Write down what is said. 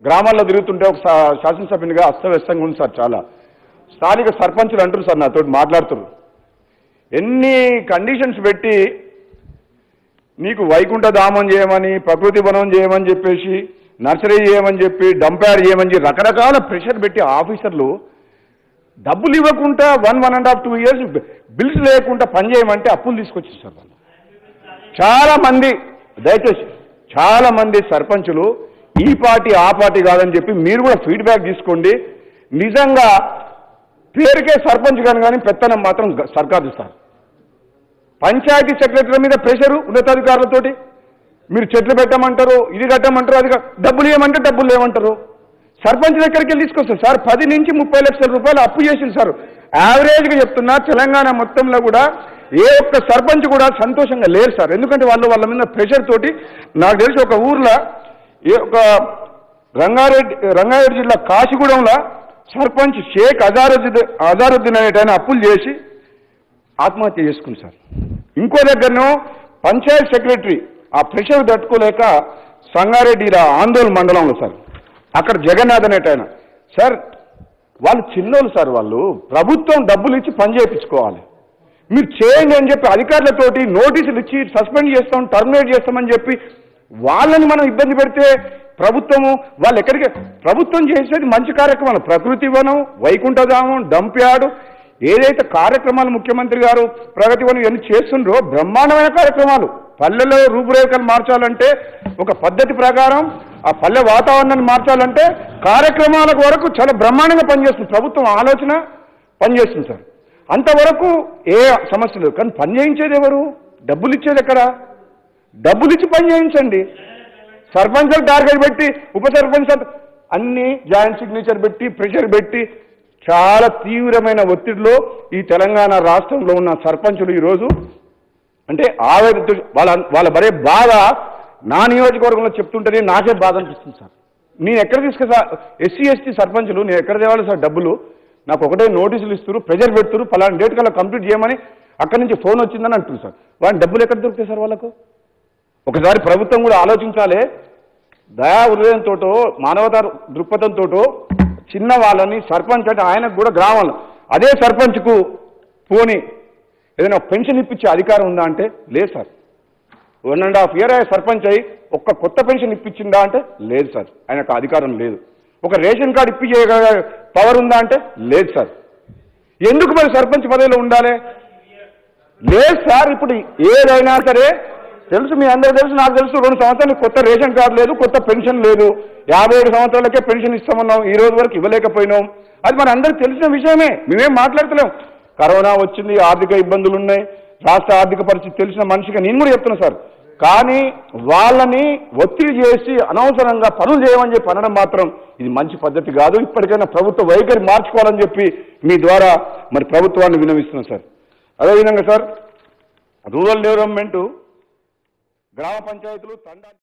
గ్రామాల్లో తిరుగుతుంటే ఒక శాసనసభ్యునిగా అస్తవ్యస్తంగా ఉంది సార్. చాలా స్థానిక సర్పంచులు అంటారు సార్, నాతో మాట్లాడుతారు, ఎన్ని కండిషన్స్ పెట్టి నీకు వైకుంఠ ధామం చేయమని, ప్రకృతి వనం చేయమని చెప్పేసి, నర్సరీ చేయమని చెప్పి, డంప్యార్డ్ చేయమని చెప్పి రకరకాల ప్రెషర్ పెట్టి ఆఫీసర్లు డబ్బులు ఇవ్వకుండా 1.5 2 years బిల్స్ లేకుండా పనిచేయమంటే అప్పులు తీసుకొచ్చారు సార్ వాళ్ళు. చాలామంది దయచేసి చాలామంది సర్పంచులు ఈ పార్టీ ఆ పార్టీ కాదని చెప్పి మీరు కూడా ఫీడ్బ్యాక్ తీసుకోండి. నిజంగా పేరుకే సర్పంచ్ కానీ పెత్తనం మాత్రం సర్కారు ఇస్తారు. పంచాయతీ సెక్రటరీ మీద ప్రెషరు ఉన్నతాధికారులతోటి, మీరు చెట్లు పెట్టమంటారు, ఇది కట్టమంటారు, అది డబ్బులు ఇవ్వమంటే డబ్బులు లేవంటారు. సర్పంచ్ దగ్గరికి వెళ్ళి తీసుకొస్తారు సార్. 10 నుంచి 30 లక్షల రూపాయలు అప్పు చేసింది సార్. యావరేజ్గా చెప్తున్నా తెలంగాణ మొత్తంలో కూడా ఏ ఒక్క సర్పంచ్ కూడా సంతోషంగా లేరు సార్. ఎందుకంటే వాళ్ళ మీద ప్రెషర్ తోటి, నాకు తెలిసి ఒక ఊర్లో ఒక రంగారెడ్డి జిల్లా కాశీగూడెంలో సర్పంచ్ షేక్ అజారుద్దీన్ అనేటైన అప్పులు చేసి ఆత్మహత్య చేసుకుంది సార్. ఇంకో దగ్గరనో పంచాయత్ సెక్రటరీ ఆ ప్రెషర్ తట్టుకోలేక సంగారెడ్డి ఆందోళన మండలంలో సార్, అక్కడ జగన్నాథ్ అనేటైన సార్, వాళ్ళు చిన్నోళ్ళు సార్, వాళ్ళు ప్రభుత్వం డబ్బులు ఇచ్చి పని చేయించుకోవాలి, మీరు చేయండి అని చెప్పి అధికారులతోటి నోటీసులు ఇచ్చి సస్పెండ్ చేస్తాం, టర్మినేట్ చేస్తామని చెప్పి వాళ్ళని మనం ఇబ్బంది పెడితే ప్రభుత్వము వాళ్ళు ఎక్కడికి, ప్రభుత్వం చేసేది మంచి కార్యక్రమాలు, ప్రకృతి వనం, వైకుంఠధామం, డంప్యార్డ్, ఏదైతే కార్యక్రమాలు ముఖ్యమంత్రి గారు ప్రగతి వనం ఇవన్నీ చేస్తుండ్రో బ్రహ్మాండమైన కార్యక్రమాలు. పల్లెల్లో రూపురేఖలు మార్చాలంటే ఒక పద్ధతి ప్రకారం, ఆ పల్లె వాతావరణాన్ని మార్చాలంటే కార్యక్రమాల వరకు చాలా బ్రహ్మాండంగా పనిచేస్తుంది ప్రభుత్వం, ఆలోచన పనిచేస్తుంది సార్. అంతవరకు ఏ సమస్య లేదు. కానీ పని చేయించేది ఎవరు? డబ్బులు ఇచ్చేది ఎక్కడ? డబ్బులు ఇచ్చి పని చేయించండి. సర్పంచ్లు టార్గెట్ పెట్టి, ఉప సర్పంచ్ అన్ని జాయింట్ సిగ్నేచర్ పెట్టి, ప్రెషర్ పెట్టి చాలా తీవ్రమైన ఒత్తిడిలో ఈ తెలంగాణ రాష్ట్రంలో ఉన్న సర్పంచులు ఈరోజు అంటే ఆవేదన, వాళ్ళ బరే బాధ నా నియోజకవర్గంలో చెప్తుంటేనే నాకే బాధ అనిపిస్తుంది సార్. నేను ఎక్కడ తీసుకొస్తా, ఎస్సీ ఎస్టీ సర్పంచులు నేను ఎక్కడ తేవాలి సార్ డబ్బులు? నాకు ఒకటే నోటీసులు ఇస్తారు, ప్రెజర్ పెడుతున్నారు, పలానా డేట్ కల్లా కంప్లీట్ చేయమని, అక్కడి నుంచి ఫోన్ వచ్చిందని అంటున్నారు సార్. వాళ్ళ డబ్బులు ఎక్కడ దొరుకుతాయి సార్ వాళ్ళకు? ఒకసారి ప్రభుత్వం కూడా ఆలోచించాలి. దయా హృదయంతో, మానవతా దృక్పథంతో చిన్న వాళ్ళని సర్పంచ్ అంటే ఆయనకు కూడా గ్రామంలో అదే సర్పంచ్కు పోని ఏదైనా పెన్షన్ ఇప్పించే అధికారం ఉందా అంటే లేదు సార్. 1.5 year సర్పంచ్ అయ్యి ఒక్క కొత్త పెన్షన్ ఇప్పించిందా అంటే లేదు సార్, ఆయనకు అధికారం లేదు. ఒక రేషన్ కార్డు ఇప్పించే పవర్ ఉందా అంటే లేదు సార్. ఎందుకు మరి సర్పంచ్ పదవిలో ఉండాలి? లేదు సార్. ఇప్పుడు ఏదైనా సరే తెలుసు, మీ అందరూ తెలుసు, నాకు తెలుసు, 2 సంవత్సరాలు కొత్త రేషన్ కార్డు లేదు, కొత్త పెన్షన్ లేదు, 57 సంవత్సరాలకే పెన్షన్ ఇస్తామన్నాం, ఈ రోజు వరకు ఇవ్వలేకపోయినాం. అది మన అందరికి తెలిసిన విషయమే, మేమేం మాట్లాడతలేం. కరోనా వచ్చింది, ఆర్థిక ఇబ్బందులు ఉన్నాయి, రాష్ట్ర ఆర్థిక పరిస్థితి తెలిసిన మనిషిగా నేను కూడా చెప్తున్నా సార్. కానీ వాళ్ళని ఒత్తిడి చేసి అనవసరంగా పనులు చేయమని చెప్పి అనడం మాత్రం ఇది మంచి పద్ధతి కాదు. ఇప్పటికైనా ప్రభుత్వ వైఖరి మార్చుకోవాలని చెప్పి మీ ద్వారా మరి ప్రభుత్వాన్ని విన్నవిస్తున్నాం సార్. అదేవిధంగా సార్, రూరల్ డెవలప్మెంట్, గ్రామ పంచాయతీలు, తండా